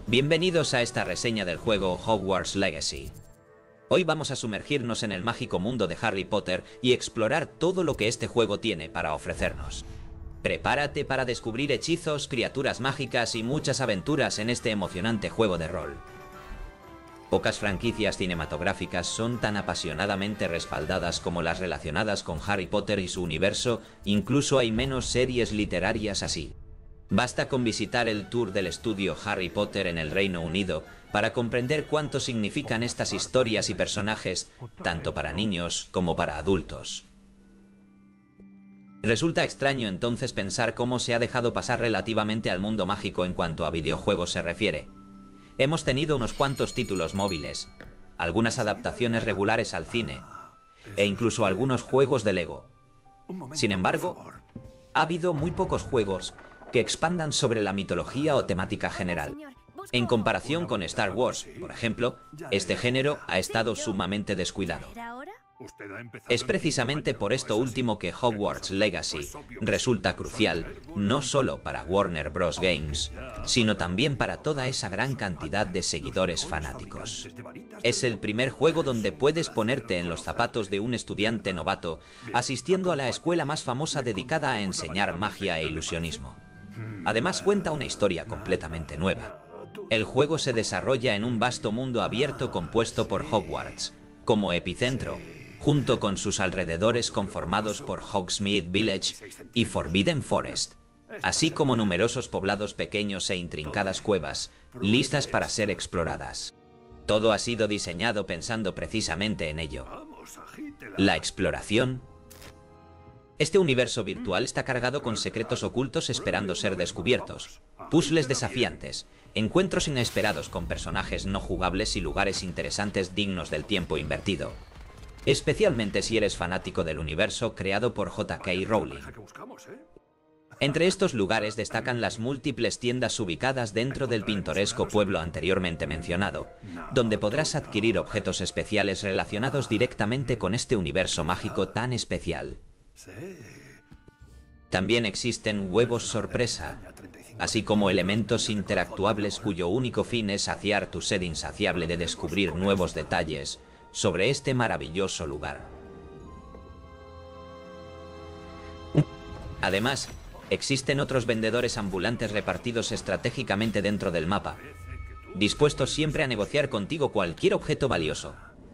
Bienvenidos a esta reseña del juego Hogwarts Legacy. Hoy vamos a sumergirnos en el mágico mundo de Harry Potter y explorar todo lo que este juego tiene para ofrecernos. Prepárate para descubrir hechizos, criaturas mágicas y muchas aventuras en este emocionante juego de rol. Pocas franquicias cinematográficas son tan apasionadamente respaldadas como las relacionadas con Harry Potter y su universo, incluso hay menos series literarias así. Basta con visitar el tour del estudio Harry Potter en el Reino Unido para comprender cuánto significan estas historias y personajes, tanto para niños como para adultos. Resulta extraño entonces pensar cómo se ha dejado pasar relativamente al mundo mágico en cuanto a videojuegos se refiere. Hemos tenido unos cuantos títulos móviles, algunas adaptaciones regulares al cine, e incluso algunos juegos de Lego. Sin embargo, ha habido muy pocos juegos que expandan sobre la mitología o temática general. En comparación con Star Wars, por ejemplo, este género ha estado sumamente descuidado. Es precisamente por esto último que Hogwarts Legacy resulta crucial, no solo para Warner Bros. Games, sino también para toda esa gran cantidad de seguidores fanáticos. Es el primer juego donde puedes ponerte en los zapatos de un estudiante novato, asistiendo a la escuela más famosa dedicada a enseñar magia e ilusionismo. Además cuenta una historia completamente nueva. El juego se desarrolla en un vasto mundo abierto compuesto por Hogwarts, como epicentro, junto con sus alrededores conformados por Hogsmeade Village y Forbidden Forest, así como numerosos poblados pequeños e intrincadas cuevas, listas para ser exploradas. Todo ha sido diseñado pensando precisamente en ello. La exploración. Este universo virtual está cargado con secretos ocultos esperando ser descubiertos, puzzles desafiantes, encuentros inesperados con personajes no jugables y lugares interesantes dignos del tiempo invertido. Especialmente si eres fanático del universo creado por J.K. Rowling. Entre estos lugares destacan las múltiples tiendas ubicadas dentro del pintoresco pueblo anteriormente mencionado, donde podrás adquirir objetos especiales relacionados directamente con este universo mágico tan especial. También existen huevos sorpresa, así como elementos interactuables cuyo único fin es saciar tu sed insaciable de descubrir nuevos detalles sobre este maravilloso lugar. Además, existen otros vendedores ambulantes repartidos estratégicamente dentro del mapa, dispuestos siempre a negociar contigo cualquier objeto valioso.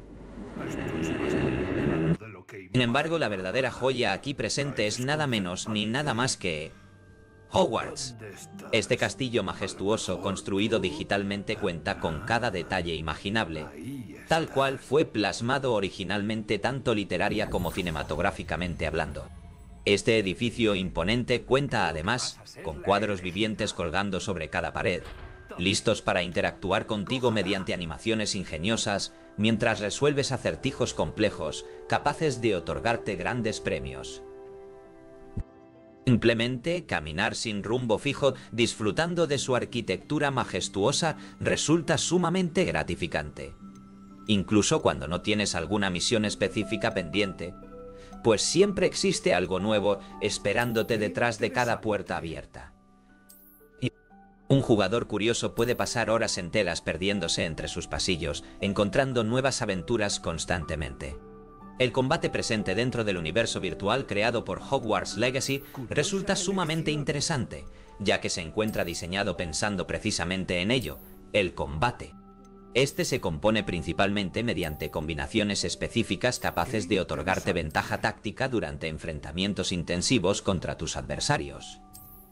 Sin embargo, la verdadera joya aquí presente es nada menos ni nada más que Hogwarts. Este castillo majestuoso construido digitalmente cuenta con cada detalle imaginable, tal cual fue plasmado originalmente tanto literaria como cinematográficamente hablando. Este edificio imponente cuenta además con cuadros vivientes colgando sobre cada pared, listos para interactuar contigo mediante animaciones ingeniosas mientras resuelves acertijos complejos capaces de otorgarte grandes premios. Simplemente caminar sin rumbo fijo, disfrutando de su arquitectura majestuosa, resulta sumamente gratificante. Incluso cuando no tienes alguna misión específica pendiente, pues siempre existe algo nuevo esperándote detrás de cada puerta abierta. Un jugador curioso puede pasar horas enteras perdiéndose entre sus pasillos, encontrando nuevas aventuras constantemente. El combate presente dentro del universo virtual creado por Hogwarts Legacy resulta sumamente interesante, ya que se encuentra diseñado pensando precisamente en ello, el combate. Este se compone principalmente mediante combinaciones específicas capaces de otorgarte ventaja táctica durante enfrentamientos intensivos contra tus adversarios.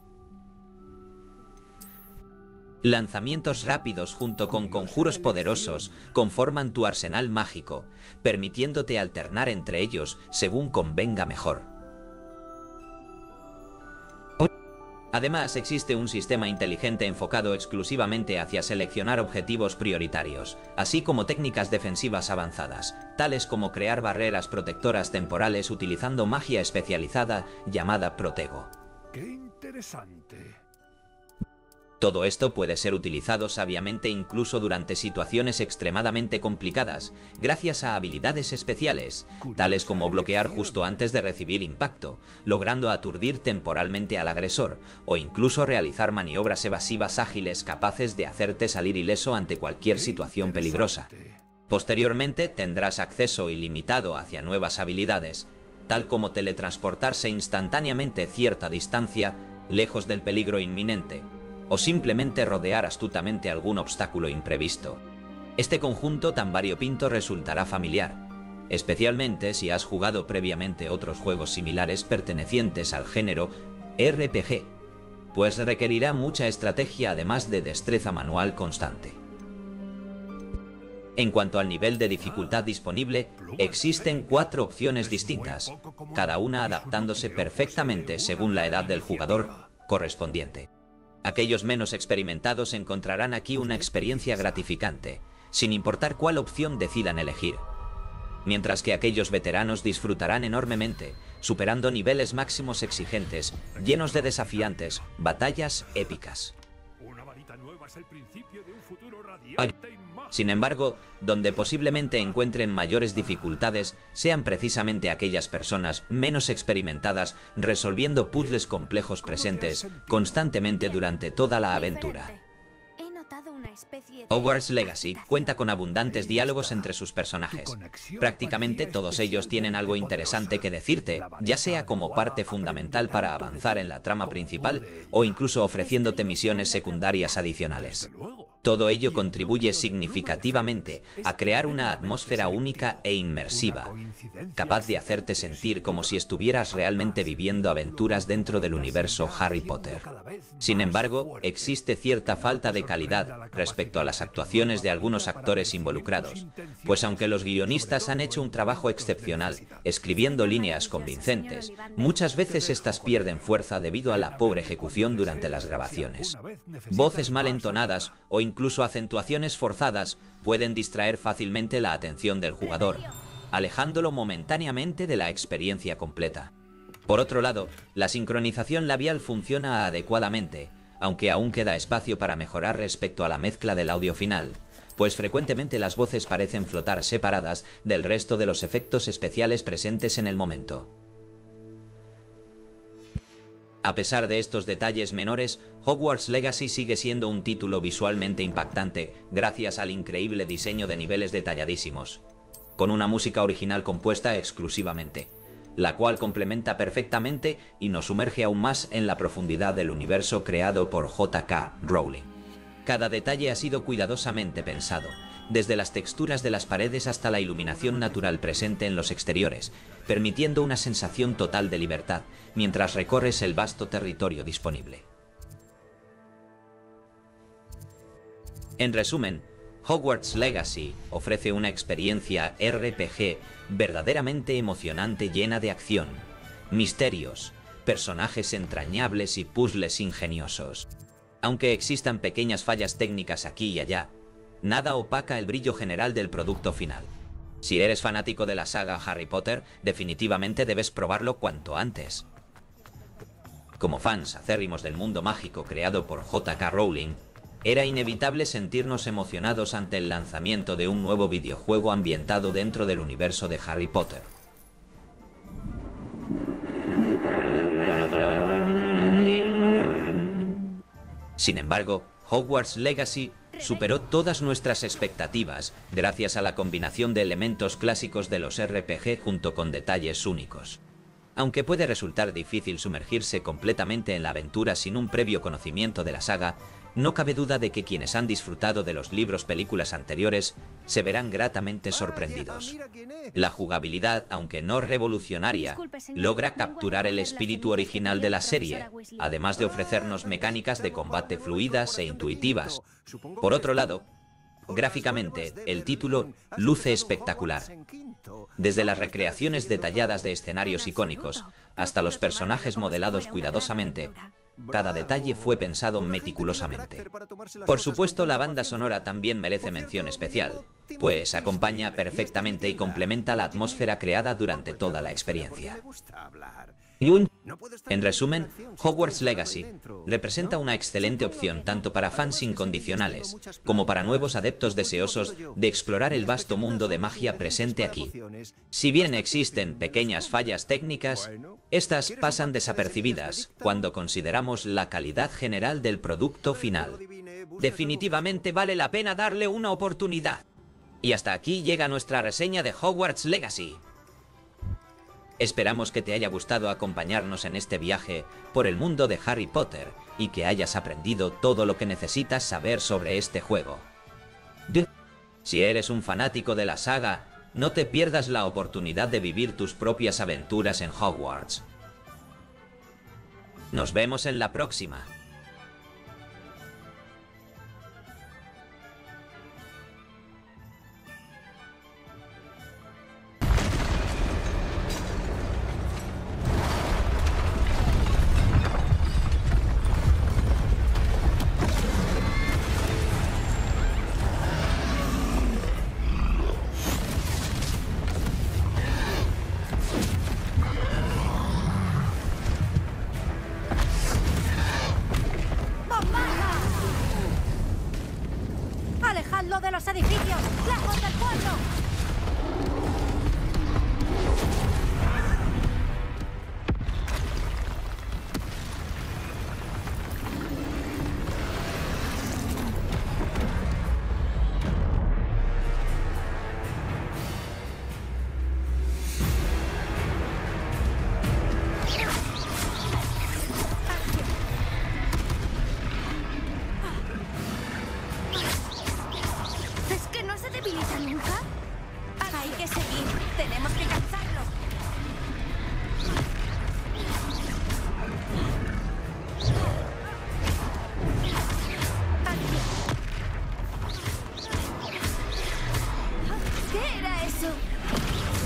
Lanzamientos rápidos junto con conjuros poderosos conforman tu arsenal mágico, permitiéndote alternar entre ellos según convenga mejor. Además, existe un sistema inteligente enfocado exclusivamente hacia seleccionar objetivos prioritarios, así como técnicas defensivas avanzadas, tales como crear barreras protectoras temporales utilizando magia especializada llamada Protego. ¡Qué interesante! Todo esto puede ser utilizado sabiamente incluso durante situaciones extremadamente complicadas, gracias a habilidades especiales, tales como bloquear justo antes de recibir impacto, logrando aturdir temporalmente al agresor, o incluso realizar maniobras evasivas ágiles capaces de hacerte salir ileso ante cualquier situación peligrosa. Posteriormente tendrás acceso ilimitado hacia nuevas habilidades, tal como teletransportarse instantáneamente cierta distancia, lejos del peligro inminente, o simplemente rodear astutamente algún obstáculo imprevisto. Este conjunto tan variopinto resultará familiar, especialmente si has jugado previamente otros juegos similares pertenecientes al género RPG, pues requerirá mucha estrategia además de destreza manual constante. En cuanto al nivel de dificultad disponible, existen 4 opciones distintas, cada una adaptándose perfectamente según la edad del jugador correspondiente. Aquellos menos experimentados encontrarán aquí una experiencia gratificante, sin importar cuál opción decidan elegir. Mientras que aquellos veteranos disfrutarán enormemente, superando niveles máximos exigentes, llenos de desafiantes batallas épicas. Sin embargo, donde posiblemente encuentren mayores dificultades sean precisamente aquellas personas menos experimentadas resolviendo puzzles complejos presentes constantemente durante toda la aventura. Hogwarts Legacy cuenta con abundantes diálogos entre sus personajes. Prácticamente todos ellos tienen algo interesante que decirte, ya sea como parte fundamental para avanzar en la trama principal o incluso ofreciéndote misiones secundarias adicionales. Todo ello contribuye significativamente a crear una atmósfera única e inmersiva, capaz de hacerte sentir como si estuvieras realmente viviendo aventuras dentro del universo Harry Potter. Sin embargo, existe cierta falta de calidad respecto a las actuaciones de algunos actores involucrados, pues aunque los guionistas han hecho un trabajo excepcional escribiendo líneas convincentes, muchas veces estas pierden fuerza debido a la pobre ejecución durante las grabaciones. Voces mal entonadas o incluso acentuaciones forzadas pueden distraer fácilmente la atención del jugador, alejándolo momentáneamente de la experiencia completa. Por otro lado, la sincronización labial funciona adecuadamente, aunque aún queda espacio para mejorar respecto a la mezcla del audio final, pues frecuentemente las voces parecen flotar separadas del resto de los efectos especiales presentes en el momento. A pesar de estos detalles menores, Hogwarts Legacy sigue siendo un título visualmente impactante gracias al increíble diseño de niveles detalladísimos, con una música original compuesta exclusivamente, la cual complementa perfectamente y nos sumerge aún más en la profundidad del universo creado por J.K. Rowling. Cada detalle ha sido cuidadosamente pensado, desde las texturas de las paredes hasta la iluminación natural presente en los exteriores, permitiendo una sensación total de libertad mientras recorres el vasto territorio disponible. En resumen, Hogwarts Legacy ofrece una experiencia RPG verdaderamente emocionante, llena de acción, misterios, personajes entrañables y puzzles ingeniosos. Aunque existan pequeñas fallas técnicas aquí y allá, nada opaca el brillo general del producto final. Si eres fanático de la saga Harry Potter, definitivamente debes probarlo cuanto antes. Como fans acérrimos del mundo mágico creado por J.K. Rowling, era inevitable sentirnos emocionados ante el lanzamiento de un nuevo videojuego ambientado dentro del universo de Harry Potter. Sin embargo, Hogwarts Legacy superó todas nuestras expectativas gracias a la combinación de elementos clásicos de los RPG junto con detalles únicos. Aunque puede resultar difícil sumergirse completamente en la aventura sin un previo conocimiento de la saga, no cabe duda de que quienes han disfrutado de los libros-películas anteriores se verán gratamente sorprendidos. La jugabilidad, aunque no revolucionaria, logra capturar el espíritu original de la serie, además de ofrecernos mecánicas de combate fluidas e intuitivas. Por otro lado, gráficamente, el título luce espectacular. Desde las recreaciones detalladas de escenarios icónicos hasta los personajes modelados cuidadosamente, cada detalle fue pensado meticulosamente. Por supuesto, la banda sonora también merece mención especial, pues acompaña perfectamente y complementa la atmósfera creada durante toda la experiencia. En resumen, Hogwarts Legacy representa una excelente opción tanto para fans incondicionales como para nuevos adeptos deseosos de explorar el vasto mundo de magia presente aquí. Si bien existen pequeñas fallas técnicas, estas pasan desapercibidas cuando consideramos la calidad general del producto final. Definitivamente vale la pena darle una oportunidad. Y hasta aquí llega nuestra reseña de Hogwarts Legacy. Esperamos que te haya gustado acompañarnos en este viaje por el mundo de Harry Potter y que hayas aprendido todo lo que necesitas saber sobre este juego. Si eres un fanático de la saga, no te pierdas la oportunidad de vivir tus propias aventuras en Hogwarts. Nos vemos en la próxima. ¡Alejadlo de los edificios! ¡Lejos del pueblo!